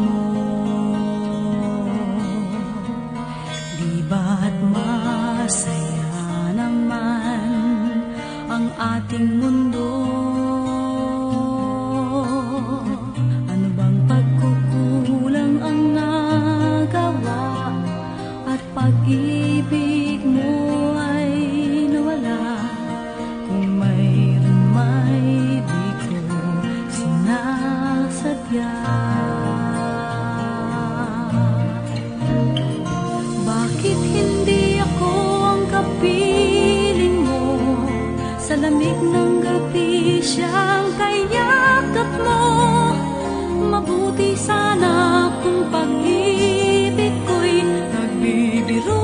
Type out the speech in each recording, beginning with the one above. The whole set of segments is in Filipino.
mo. Di ba't masaya naman ang ating mundo? Ano bang pagkukulang ang nagawa at pag-ibig mo ay nawala? Kung mayroon may di ko sinasadya. Bakit hindi ako ang kapiling mo? Sa lamig ng gabi siyang kayakap mo. Mabuti sana kung pag-ibig ko'y nagbibiro.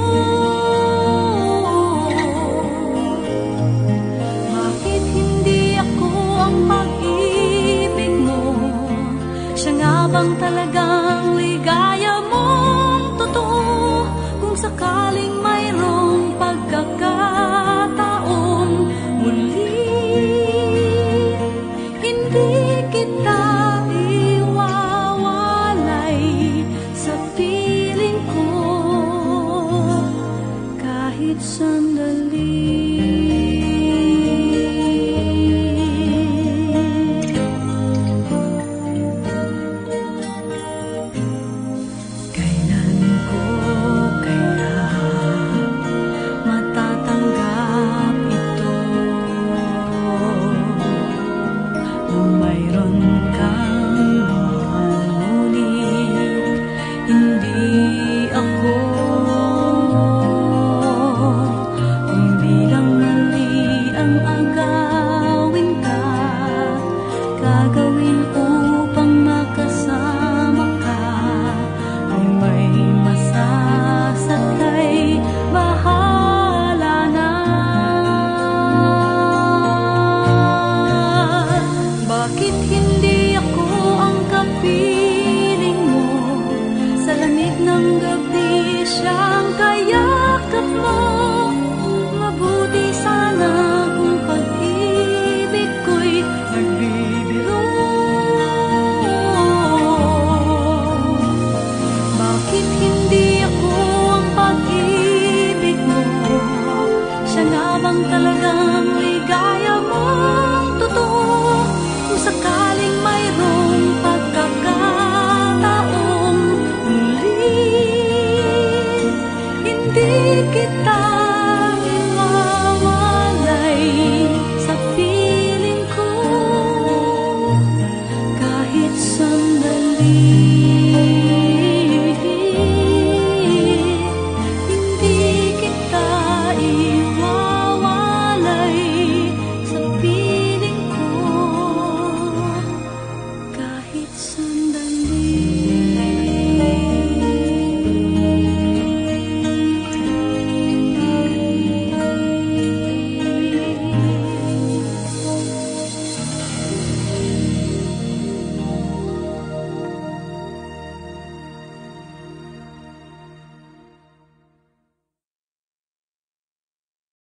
Bakit hindi ako ang pag-ibig mo? Siya nga bang talagang ligaya mong totoo? Kung sakaling